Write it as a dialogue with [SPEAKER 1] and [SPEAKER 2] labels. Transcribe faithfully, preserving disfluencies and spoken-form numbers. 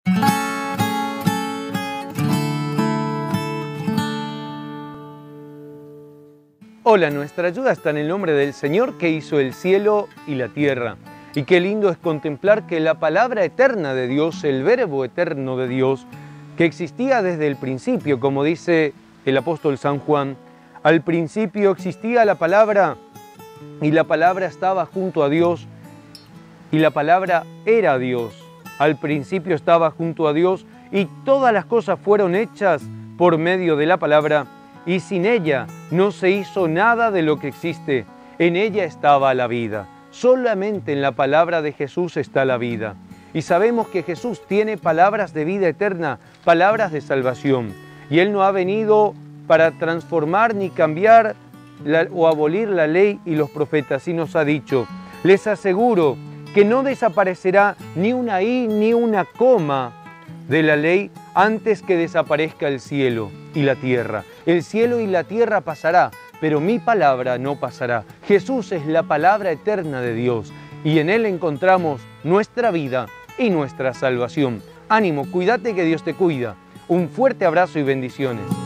[SPEAKER 1] Hola, nuestra ayuda está en el nombre del Señor que hizo el cielo y la tierra. Y qué lindo es contemplar que la palabra eterna de Dios, el verbo eterno de Dios, que existía desde el principio, como dice el apóstol San Juan, al principio existía la palabra y la palabra estaba junto a Dios y la palabra era Dios. Al principio estaba junto a Dios y todas las cosas fueron hechas por medio de la palabra y sin ella no se hizo nada de lo que existe. En ella estaba la vida. Solamente en la palabra de Jesús está la vida. Y sabemos que Jesús tiene palabras de vida eterna, palabras de salvación. Y Él no ha venido para transformar ni cambiar la, o abolir la ley y los profetas, y nos ha dicho, les aseguro que no desaparecerá ni una i ni una coma de la ley antes que desaparezca el cielo y la tierra. El cielo y la tierra pasará, pero mi palabra no pasará. Jesús es la palabra eterna de Dios y en Él encontramos nuestra vida y nuestra salvación. Ánimo, cuídate que Dios te cuida. Un fuerte abrazo y bendiciones.